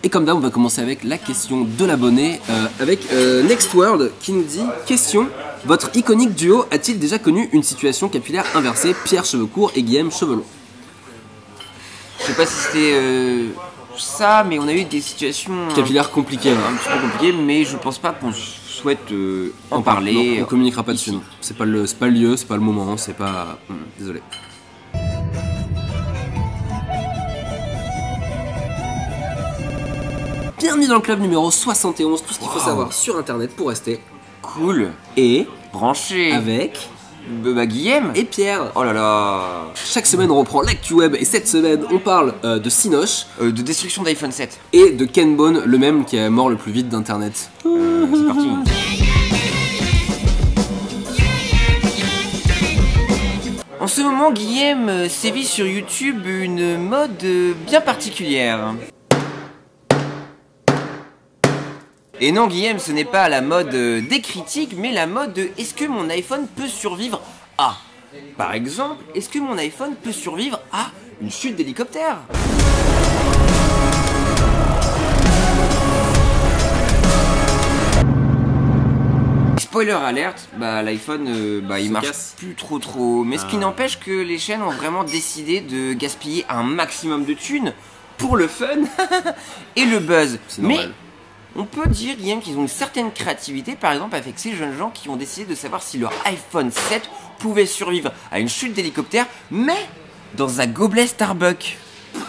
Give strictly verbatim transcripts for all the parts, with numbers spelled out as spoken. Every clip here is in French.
Et comme d'hab, on va commencer avec la question de l'abonné, euh, avec euh, Nextworld qui nous dit « Question, votre iconique duo a-t-il déjà connu une situation capillaire inversée, Pierre cheveux courts et Guillaume cheveux longs ?» Je sais pas si c'était euh, ça, mais on a eu des situations... Capillaires compliquées, un, un petit peu compliquées, mais je pense pas qu'on souhaite euh, en on parler. Non, on communiquera pas ici. dessus, c'est pas, le, pas le lieu, c'est pas le moment, c'est pas... Hum, désolé. Bienvenue dans le club numéro soixante et onze, tout ce qu'il faut wow. savoir sur internet pour rester cool et branché avec bah, Guillaume et Pierre. Oh là là. Chaque semaine on reprend l'actu web et cette semaine on parle euh, de Cinoche, euh, de destruction d'iPhone sept et de Ken Bone, le même qui est mort le plus vite d'internet. Euh, c'est parti. En ce moment, Guillaume sévit sur YouTube une mode bien particulière. Et non, Guillaume, ce n'est pas la mode des critiques, mais la mode de est-ce que mon iPhone peut survivre à... Par exemple, est-ce que mon iPhone peut survivre à une chute d'hélicoptère? Spoiler alerte, bah l'iPhone euh, bah, il marche casse. plus trop trop. Mais ah. ce qui n'empêche que les chaînes ont vraiment décidé de gaspiller un maximum de thunes pour le fun et le buzz. Mais on peut dire, Guillaume, qu'ils ont une certaine créativité, par exemple avec ces jeunes gens qui ont décidé de savoir si leur iPhone sept pouvait survivre à une chute d'hélicoptère, mais dans un gobelet Starbucks.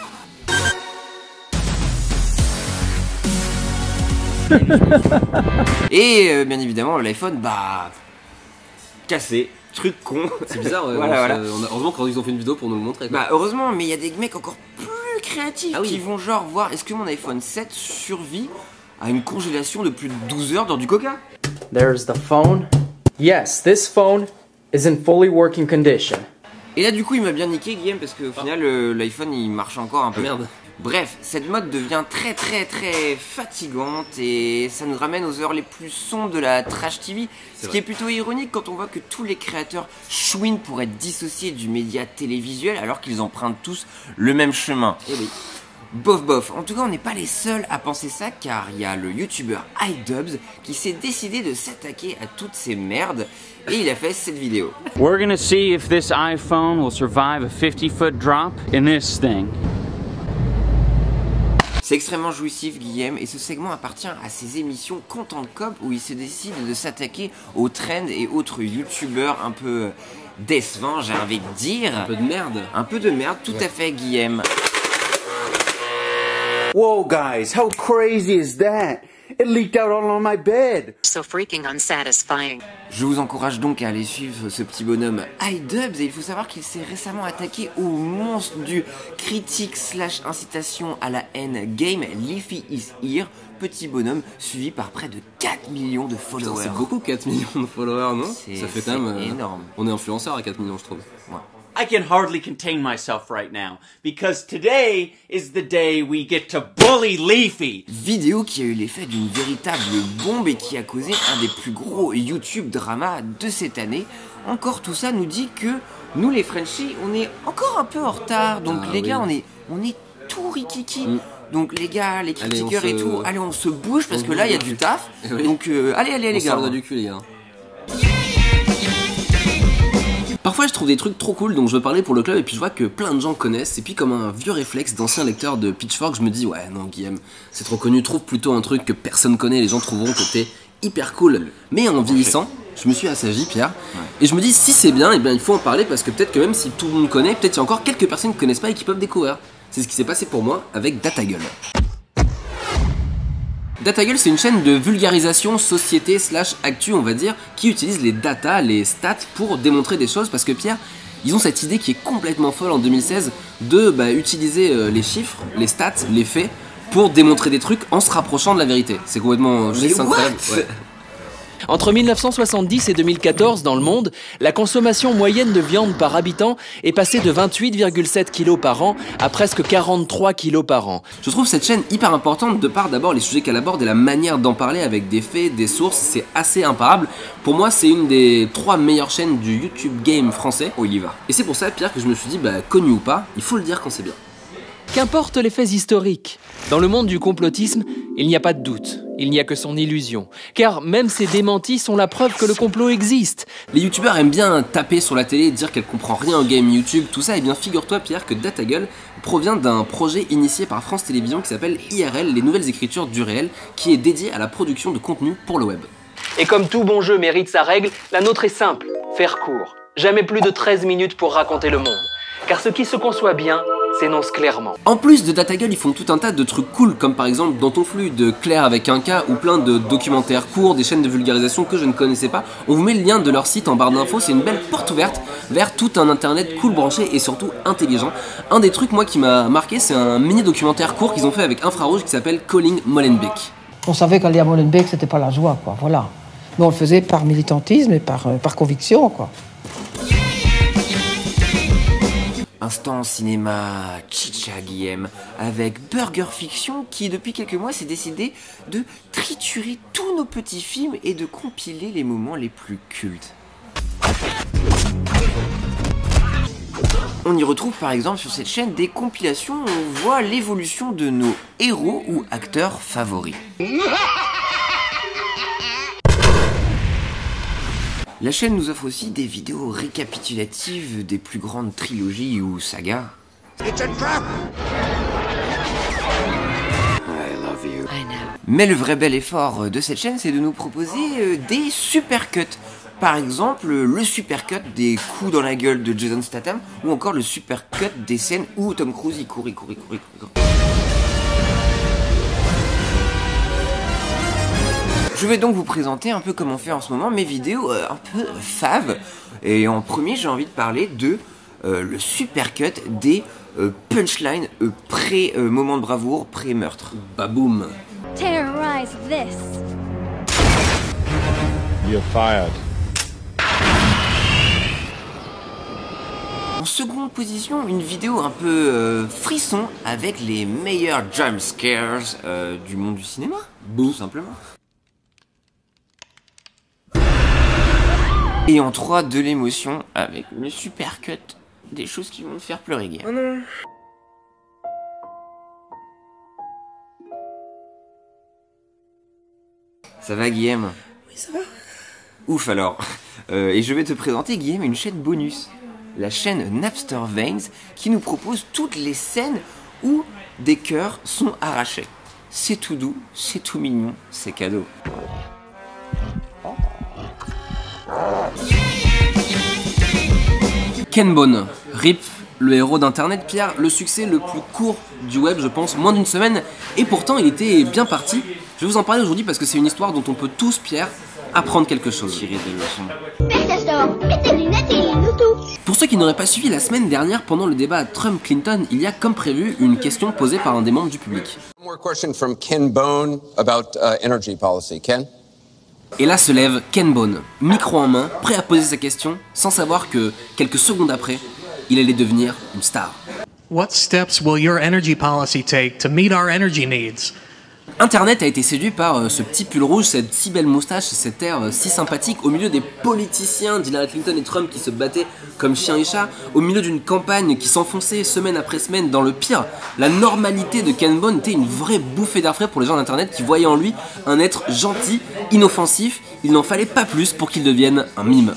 Et euh, bien évidemment l'iPhone bah cassé, truc con. C'est bizarre, ouais, voilà, on voilà. On a, heureusement quand ils ont fait une vidéo pour nous le montrer quoi. Bah heureusement, mais il y a des mecs encore plus créatifs ah, oui. qui vont genre voir est-ce que mon iPhone sept survit à une congélation de plus de douze heures dans du coca. There's the phone. Yes, this phone is in fully working condition. Et là du coup il m'a bien niqué Guillaume parce qu'au final euh, l'iPhone il marche encore un peu. Ah, merde. Bref, cette mode devient très très très fatigante et ça nous ramène aux heures les plus sombres de la trash T V. Ce qui est plutôt ironique quand on voit que tous les créateurs chouinent pour être dissociés du média télévisuel alors qu'ils empruntent tous le même chemin. Et oui. Bof bof, en tout cas on n'est pas les seuls à penser ça car il y a le youtubeur iDubbbz qui s'est décidé de s'attaquer à toutes ces merdes et il a fait cette vidéo. We're gonna see if this iPhone will survive a fifty foot drop in this thing. C'est extrêmement jouissif Guillaume et ce segment appartient à ses émissions Content Cop où il se décide de s'attaquer aux trends et autres youtubeurs un peu décevants, j'ai envie de dire. Un peu de merde. Un peu de merde, tout ouais. à fait Guillaume. Whoa guys, how crazy is that? It leaked out all on my bed. So freaking unsatisfying. Je vous encourage donc à aller suivre ce petit bonhomme iDubbbz et il faut savoir qu'il s'est récemment attaqué au monstre du critique slash incitation à la haine game Leafy is here, petit bonhomme suivi par près de quatre millions de followers. C'est beaucoup quatre millions de followers, non? Ça fait quand même euh, énorme. On est influenceur à quatre millions je trouve. Ouais. I can hardly contain myself right now, because today is the day we get to bully Leafy. Vidéo qui a eu l'effet d'une véritable bombe et qui a causé un des plus gros YouTube dramas de cette année. Encore tout ça nous dit que nous les Frenchies, on est encore un peu en retard, donc ah, les oui. gars, on est, on est tout rikiki. Mm. Donc les gars, les critiqueurs allez, se... et tout, allez on se bouge parce on que là il y a du taf. Oui. Donc euh, allez, allez les on gars. On du cul les gars. Parfois je trouve des trucs trop cool dont je veux parler pour le club et puis je vois que plein de gens connaissent et puis comme un vieux réflexe d'ancien lecteur de Pitchfork je me dis ouais non Guillaume c'est trop connu, trouve plutôt un truc que personne connaît, les gens trouveront que t'es hyper cool. Mais en vieillissant je me suis assagi Pierre ouais. et je me dis si c'est bien et bien il faut en parler parce que peut-être que même si tout le monde connaît, peut-être il y a encore quelques personnes qui connaissent pas et qui peuvent découvrir. C'est ce qui s'est passé pour moi avec DataGull. DataGull c'est une chaîne de vulgarisation société slash actu on va dire qui utilise les data, les stats pour démontrer des choses parce que Pierre ils ont cette idée qui est complètement folle en deux mille seize de bah, utiliser euh, les chiffres, les stats, les faits pour démontrer des trucs en se rapprochant de la vérité. C'est complètement juste incroyable. Ouais. Entre mille neuf cent soixante-dix et deux mille quatorze, dans le monde, la consommation moyenne de viande par habitant est passée de vingt-huit virgule sept kilos par an à presque quarante-trois kilos par an. Je trouve cette chaîne hyper importante de par d'abord les sujets qu'elle aborde et la manière d'en parler avec des faits, des sources, c'est assez imparable. Pour moi, c'est une des trois meilleures chaînes du YouTube game français. Oh, il y va. Et c'est pour ça, Pierre, que je me suis dit, bah, connu ou pas, il faut le dire quand c'est bien. Qu'importe les faits historiques. Dans le monde du complotisme, il n'y a pas de doute. Il n'y a que son illusion. Car même ces démentis sont la preuve que le complot existe. Les youtubeurs aiment bien taper sur la télé et dire qu'elle comprend rien au game YouTube, tout ça. Et bien figure-toi Pierre que DataGull provient d'un projet initié par France Télévisions qui s'appelle I R L, les nouvelles écritures du réel, qui est dédié à la production de contenu pour le web. Et comme tout bon jeu mérite sa règle, la nôtre est simple, faire court. Jamais plus de treize minutes pour raconter le monde. Car ce qui se conçoit bien s'énonce clairement. En plus de DataGull, ils font tout un tas de trucs cool, comme par exemple Dans ton flux de Claire avec un K, ou plein de documentaires courts, des chaînes de vulgarisation que je ne connaissais pas. On vous met le lien de leur site en barre d'infos, c'est une belle porte ouverte vers tout un internet cool, branché et surtout intelligent. Un des trucs moi qui m'a marqué, c'est un mini documentaire court qu'ils ont fait avec Infrarouge qui s'appelle Calling Molenbeek. On savait qu'aller à Molenbeek, c'était pas la joie, quoi, voilà. Mais on le faisait par militantisme et par, euh, par conviction, quoi. Instant cinéma Chicha Guillaume avec Burger Fiction qui depuis quelques mois s'est décidé de triturer tous nos petits films et de compiler les moments les plus cultes. On y retrouve par exemple sur cette chaîne des compilations où on voit l'évolution de nos héros ou acteurs favoris. La chaîne nous offre aussi des vidéos récapitulatives des plus grandes trilogies ou sagas. Mais le vrai bel effort de cette chaîne, c'est de nous proposer des supercuts. Par exemple, le supercut des coups dans la gueule de Jason Statham, ou encore le supercut des scènes où Tom Cruise il court, il court, il court, il court. Je vais donc vous présenter un peu comme on fait en ce moment mes vidéos euh, un peu fave. Et en premier, j'ai envie de parler de euh, le supercut des euh, punchlines euh, pré-moment euh, de bravoure, pré-meurtre. Baboum. Terrorize this. You're fired. En seconde position, une vidéo un peu euh, frisson avec les meilleurs jump scares euh, du monde du cinéma. Tout simplement. Et en trois, de l'émotion avec le supercut des choses qui vont me faire pleurer, Guillaume. Oh non. Ça va, Guillaume? Oui, ça va. Ouf alors. Euh, et je vais te présenter, Guillaume, une chaîne bonus. La chaîne Napster Veins qui nous propose toutes les scènes où des cœurs sont arrachés. C'est tout doux, c'est tout mignon, c'est cadeau. Ken Bone, R I P, le héros d'internet, Pierre, le succès le plus court du web, je pense, moins d'une semaine, et pourtant il était bien parti. Je vais vous en parler aujourd'hui parce que c'est une histoire dont on peut tous, Pierre, apprendre quelque chose. Tirer des leçons. Pour ceux qui n'auraient pas suivi la semaine dernière, pendant le débat Trump-Clinton, il y a comme prévu une question posée par un des membres du public. One more question from Ken Bone about uh, energy policy. Ken? Et là se lève Ken Bone, micro en main, prêt à poser sa question, sans savoir que, quelques secondes après, il allait devenir une star. What steps will your energy policy take to meet our energy needs? Internet a été séduit par euh, ce petit pull rouge, cette si belle moustache, cet air euh, si sympathique, au milieu des politiciens d'Hillary Clinton et Trump qui se battaient comme chien et chat, au milieu d'une campagne qui s'enfonçait semaine après semaine dans le pire. La normalité de Ken Bone était une vraie bouffée d'air frais pour les gens d'Internet qui voyaient en lui un être gentil, inoffensif. Il n'en fallait pas plus pour qu'il devienne un mime.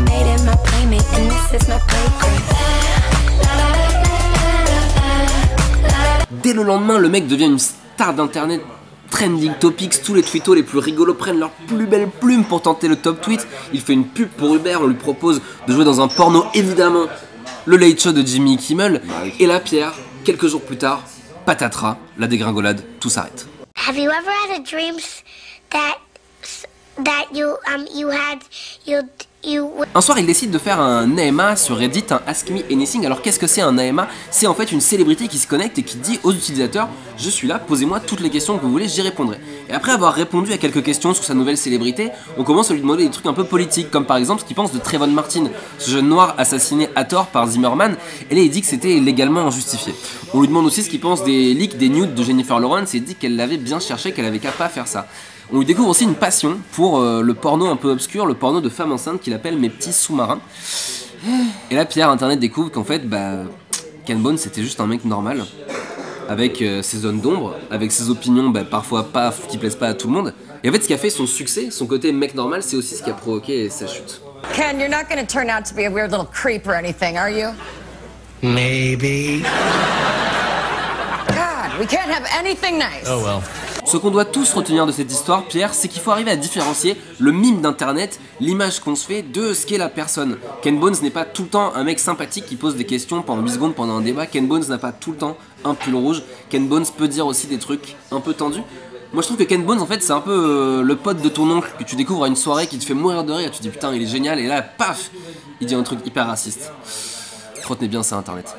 Dès le lendemain, le mec devient une star d'internet, trending topics, tous les twittos les plus rigolos prennent leurs plus belles plumes pour tenter le top tweet. Il fait une pub pour Uber, on lui propose de jouer dans un porno, évidemment, le Late Show de Jimmy Kimmel. Et là, Pierre, quelques jours plus tard, patatras, la dégringolade, tout s'arrête. Have you ever had a dream that that you um you had you you Un soir, il décide de faire un A M A sur Reddit, un Ask Me Anything. Alors qu'est-ce que c'est un A M A? C'est en fait une célébrité qui se connecte et qui dit aux utilisateurs: je suis là, posez-moi toutes les questions que vous voulez, j'y répondrai. Et après avoir répondu à quelques questions sur sa nouvelle célébrité, on commence à lui demander des trucs un peu politiques, comme par exemple ce qu'il pense de Trayvon Martin, ce jeune noir assassiné à tort par Zimmerman. Et là il dit que c'était légalement injustifié. On lui demande aussi ce qu'il pense des leaks, des nudes de Jennifer Lawrence, et il dit qu'elle l'avait bien cherché, qu'elle avait qu'à pas faire ça. On lui découvre aussi une passion pour euh, le porno un peu obscur, le porno de femmes enceintes qu'il appelle Mes petits sous-marins. Et là Pierre, Internet découvre qu'en fait, bah, Ken Bone c'était juste un mec normal. avec euh, ses zones d'ombre, avec ses opinions bah, parfois pas, qui plaisent pas à tout le monde. Et en fait, ce qui a fait son succès, son côté mec normal, c'est aussi ce qui a provoqué sa chute. Ken, you're not going to turn out to be a weird little creep or anything, are you? Maybe. God, we can't have anything nice. Oh well. Ce qu'on doit tous retenir de cette histoire, Pierre, c'est qu'il faut arriver à différencier le mime d'internet, l'image qu'on se fait, de ce qu'est la personne. Ken Bones n'est pas tout le temps un mec sympathique qui pose des questions pendant huit secondes pendant un débat. Ken Bones n'a pas tout le temps un pull rouge. Ken Bones peut dire aussi des trucs un peu tendus. Moi je trouve que Ken Bones en fait c'est un peu euh, le pote de ton oncle que tu découvres à une soirée qui te fait mourir de rire. Tu te dis putain il est génial et là paf il dit un truc hyper raciste. Retenez bien ça internet.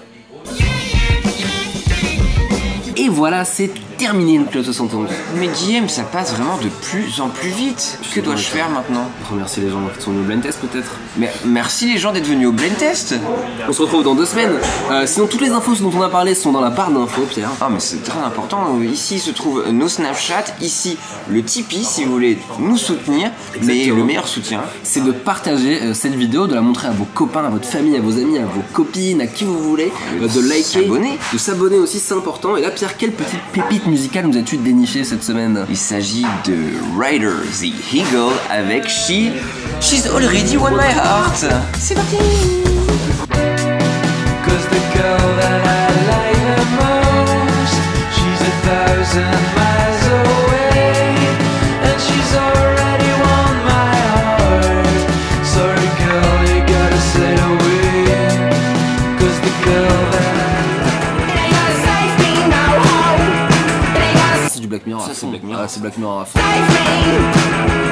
Et voilà, c'est terminé une Club soixante et onze. Mais Guillaume, ça passe vraiment de plus en plus vite. Que dois-je faire maintenant? Remercier les gens qui sont venus au blind test peut-être. Mais merci les gens d'être venus au blind test. On se retrouve dans deux semaines. Euh, sinon toutes les infos dont on a parlé sont dans la barre d'infos, Pierre. Ah mais c'est très important. Ici se trouvent nos Snapchat, ici le Tipeee si vous voulez nous soutenir. Exactement. Mais le meilleur soutien, c'est de partager euh, cette vidéo, de la montrer à vos copains, à votre famille, à vos amis, à vos copines, à qui vous voulez, euh, de liker, s'abonner. de s'abonner aussi, c'est important. Et là Pierre, quelle petite pépite musicale nous as-tu déniché cette semaine? Il s'agit de Ryder the Eagle avec She She's Already Won My Heart. C'est parti. Cause the girl that I like the most, she's a thousand miles away, and she's already won my heart. Sorry girl, you gotta sail away, cause the girl that Black Mirror, ça c'est Black Mirror. Ah, c'est Black Mirror à fond.